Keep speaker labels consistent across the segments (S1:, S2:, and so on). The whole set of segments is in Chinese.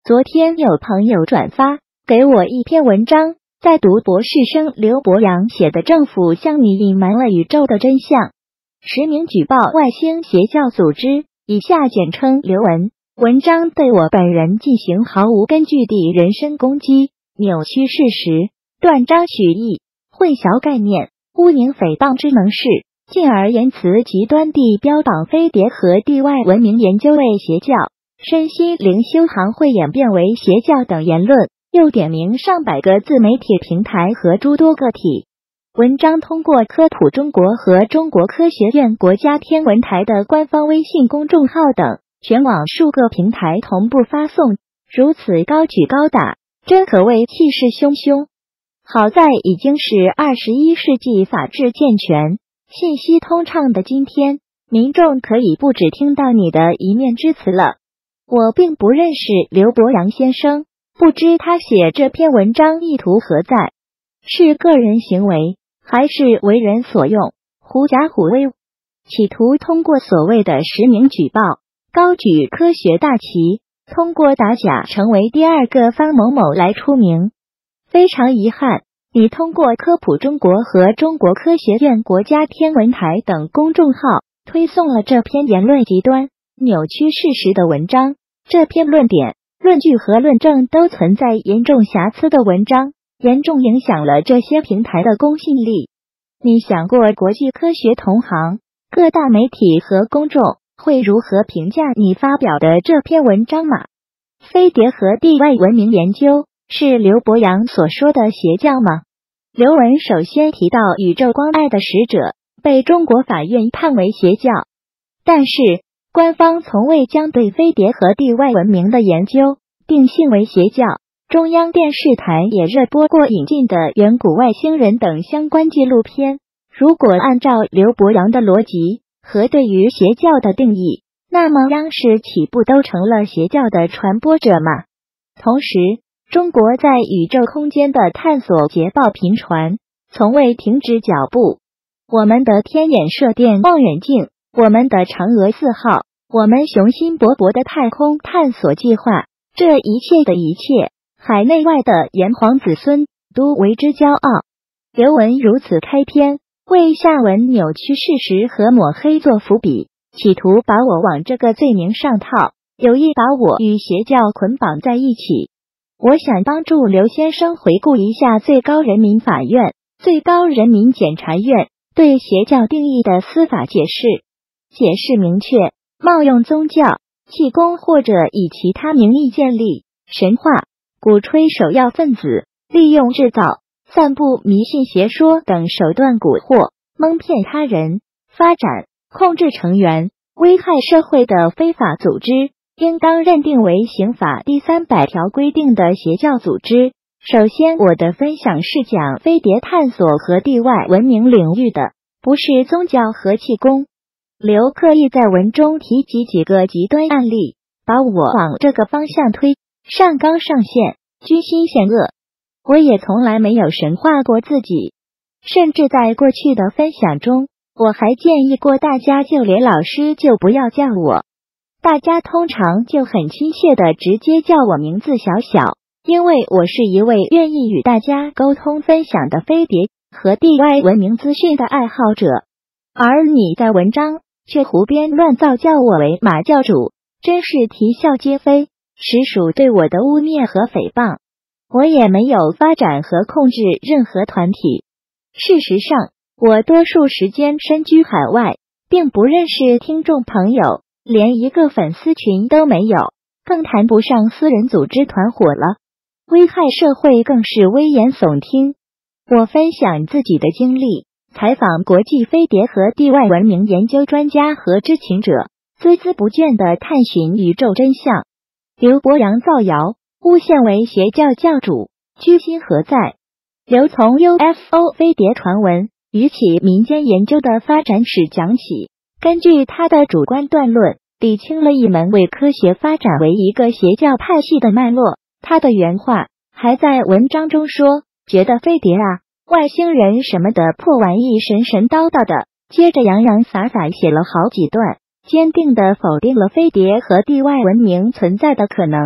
S1: 昨天有朋友转发给我一篇文章，在读博士生刘伯阳写的《政府向你隐瞒了宇宙的真相》，10名举报外星邪教组织，以下简称刘文。文章对我本人进行毫无根据地人身攻击，扭曲事实，断章取义，混淆概念，污名诽谤之能事，进而言辞极端地标榜飞碟和地外文明研究为邪教，身心灵修行会演变为邪教等言论，又点名上百个自媒体平台和诸多个体。文章通过科普中国和中国科学院国家天文台的官方微信公众号等全网数个平台同步发送，如此高举高打，真可谓气势汹汹。好在已经是21世纪法治健全、信息通畅的今天，民众可以不只听到你的一面之词了。我并不认识刘伯阳先生，不知他写这篇文章意图何在，是个人行为，还是为人所用，狐假虎威，企图通过所谓的实名举报，高举科学大旗，通过打假成为第二个方某某来出名。非常遗憾，你通过科普中国和中国科学院国家天文台等公众号推送了这篇言论极端、扭曲事实的文章。这篇论点、论据和论证都存在严重瑕疵的文章，严重影响了这些平台的公信力。你想过国际科学同行、各大媒体和公众会如何评价你发表的这篇文章吗？飞碟和地外文明研究是刘伯阳所说的邪教吗？刘文首先提到宇宙关爱的使者被中国法院判为邪教，但是官方从未将对飞碟和地外文明的研究定性为邪教。中央电视台也热播过引进的远古外星人等相关纪录片。如果按照刘伯阳的逻辑和对于邪教的定义，那么央视岂不都成了邪教的传播者吗？同时，中国在宇宙空间的探索捷报频传，从未停止脚步。我们的天眼射电望远镜，我们的嫦娥4号，我们雄心勃勃的太空探索计划，这一切的一切，海内外的炎黄子孙都为之骄傲。刘文如此开篇，为下文扭曲事实和抹黑做伏笔，企图把我往这个罪名上套，有意把我与邪教捆绑在一起。我想帮助刘先生回顾一下最高人民法院、最高人民检察院对邪教定义的司法解释。解释明确，冒用宗教、气功或者以其他名义建立、神话、鼓吹首要分子，利用制造、散布迷信邪说等手段蛊惑、蒙骗他人、发展、控制成员、危害社会的非法组织，应当认定为刑法第300条规定的邪教组织。首先，我的分享是讲飞碟探索和地外文明领域的，不是宗教和气功。刘刻意在文中提及几个极端案例，把我往这个方向推，上纲上线，居心险恶。我也从来没有神化过自己，甚至在过去的分享中，我还建议过大家就连老师就不要叫我，大家通常就很亲切的直接叫我名字小小，因为我是一位愿意与大家沟通分享的飞碟和地外文明资讯的爱好者。而你在文章却胡编乱造，叫我为马教主，真是啼笑皆非，实属对我的污蔑和诽谤。我也没有发展和控制任何团体。事实上，我多数时间身居海外，并不认识听众朋友，连一个粉丝群都没有，更谈不上私人组织团伙了。危害社会更是危言耸听。我分享自己的经历，采访国际飞碟和地外文明研究专家和知情者，孜孜不倦地探寻宇宙真相。刘伯阳造谣，诬陷为邪教教主，居心何在？刘从 UFO 飞碟传闻与其民间研究的发展史讲起，根据他的主观断论，理清了一门为科学发展为一个邪教派系的脉络。他的原话还在文章中说，觉得飞碟啊、外星人什么的破玩意神神叨叨的，接着洋洋洒洒写了好几段，坚定地否定了飞碟和地外文明存在的可能。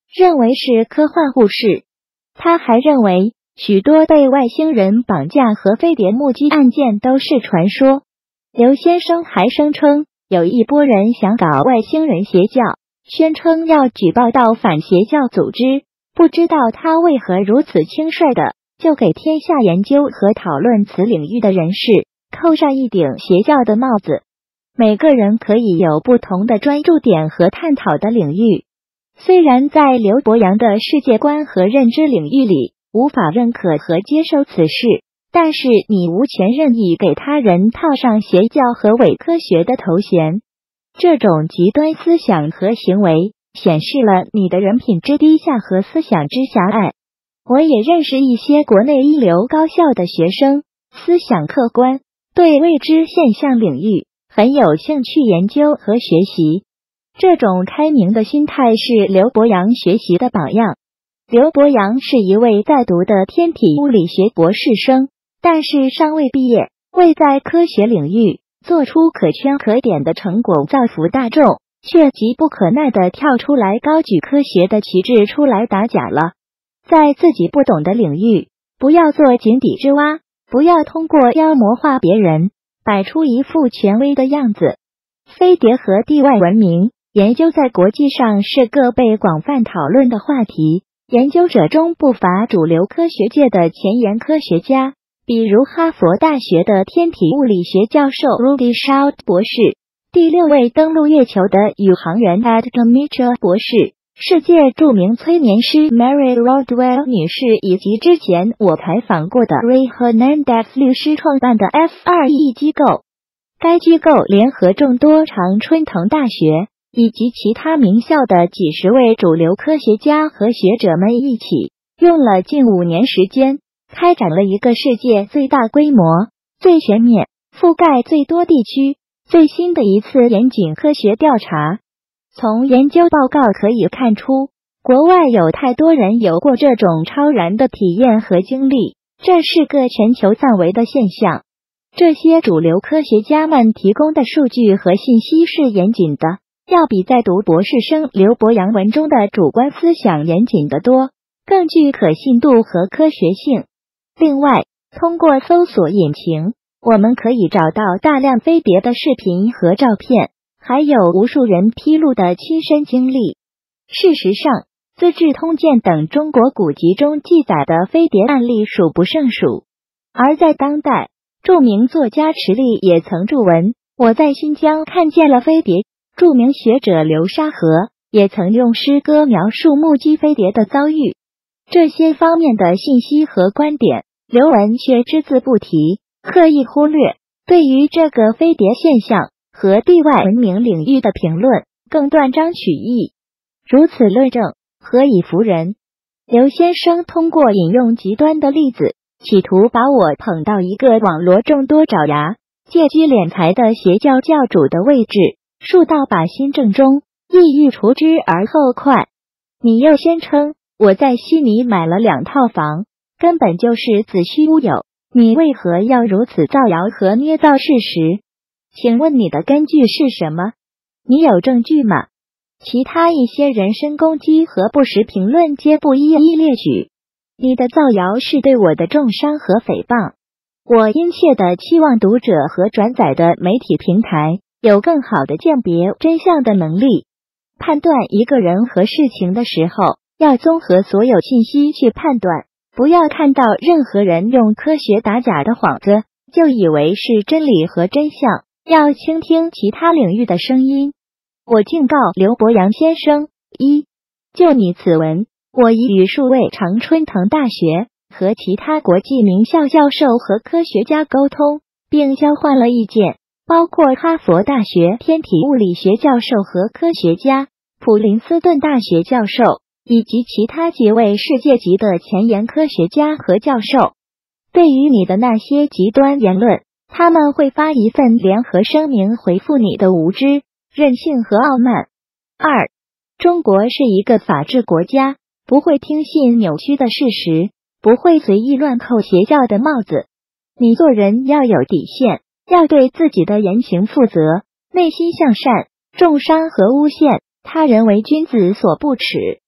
S1: 认为是科幻故事。他还认为许多被外星人绑架和飞碟目击案件都是传说。刘先生还声称，有一拨人想搞外星人邪教，宣称要举报到反邪教组织。不知道他为何如此轻率的就给天下研究和讨论此领域的人士扣上一顶邪教的帽子。每个人可以有不同的专注点和探讨的领域。虽然在刘伯阳的世界观和认知领域里无法认可和接受此事，但是你无权任意给他人套上邪教和伪科学的头衔。这种极端思想和行为显示了你的人品之低下和思想之狭隘。我也认识一些国内一流高校的学生，思想客观，对未知现象领域很有兴趣研究和学习。这种开明的心态是刘伯阳学习的榜样。刘伯阳是一位在读的天体物理学博士生，但是尚未毕业，未在科学领域做出可圈可点的成果造福大众，却急不可耐地跳出来高举科学的旗帜出来打假了。在自己不懂的领域，不要做井底之蛙，不要通过妖魔化别人，摆出一副权威的样子。飞碟和地外文明研究在国际上是个被广泛讨论的话题，研究者中不乏主流科学界的前沿科学家，比如哈佛大学的天体物理学教授 Rudy Schultz 博士，第6位登陆月球的宇航员 Edgar Mitchell 博士，世界著名催眠师 Mary Rodwell 女士，以及之前我采访过的 Ray Hernandez 律师创办的 F2E 机构。该机构联合众多常春藤大学以及其他名校的几十位主流科学家和学者们一起，用了近5年时间，开展了一个世界最大规模、最全面、覆盖最多地区、最新的一次严谨科学调查。从研究报告可以看出，国外有太多人有过这种超然的体验和经历，这是个全球范围的现象。这些主流科学家们提供的数据和信息是严谨的，要比在读博士生刘伯阳文中的主观思想严谨得多，更具可信度和科学性。另外，通过搜索引擎，我们可以找到大量飞碟的视频和照片，还有无数人披露的亲身经历。事实上，《资治通鉴》等中国古籍中记载的飞碟案例数不胜数。而在当代，著名作家池莉也曾著文，我在新疆看见了飞碟。著名学者流沙河也曾用诗歌描述目击飞碟的遭遇。这些方面的信息和观点，刘文却只字不提，刻意忽略。对于这个飞碟现象和地外文明领域的评论，更断章取义。如此论证，何以服人？刘先生通过引用极端的例子，企图把我捧到一个网罗众多爪牙、借机敛财的邪教教主的位置，树到靶心正中，意欲除之而后快。你又宣称我在悉尼买了2套房，根本就是子虚乌有，你为何要如此造谣和捏造事实？请问你的根据是什么？你有证据吗？其他一些人身攻击和不实评论皆不一一列举。你的造谣是对我的重伤和诽谤。我殷切地期望读者和转载的媒体平台有更好的鉴别真相的能力。判断一个人和事情的时候，要综合所有信息去判断，不要看到任何人用科学打假的幌子，就以为是真理和真相，要倾听其他领域的声音。我敬告刘伯阳先生：一，就你此文，我已与数位常春藤大学和其他国际名校教授和科学家沟通，并交换了意见，包括哈佛大学天体物理学教授和科学家、普林斯顿大学教授以及其他几位世界级的前沿科学家和教授。对于你的那些极端言论，他们会发一份联合声明回复你的无知、任性和傲慢。二，中国是一个法治国家，不会听信扭曲的事实，不会随意乱扣邪教的帽子。你做人要有底线，要对自己的言行负责，内心向善，重伤和诬陷他人为君子所不耻。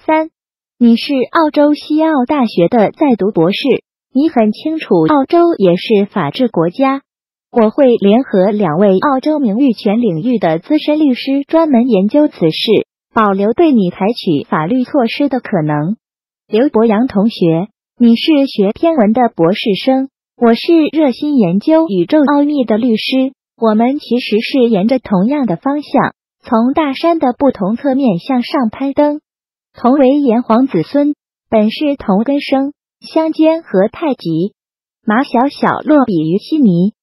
S1: 3. 你是澳洲西澳大学的在读博士，你很清楚澳洲也是法治国家。我会联合2位澳洲名誉权领域的资深律师专门研究此事，保留对你采取法律措施的可能。刘博洋同学，你是学天文的博士生，我是热心研究宇宙奥秘的律师，我们其实是沿着同样的方向，从大山的不同侧面向上攀登。同为炎黄子孙，本是同根生，相煎何太急。马小小落笔于悉尼，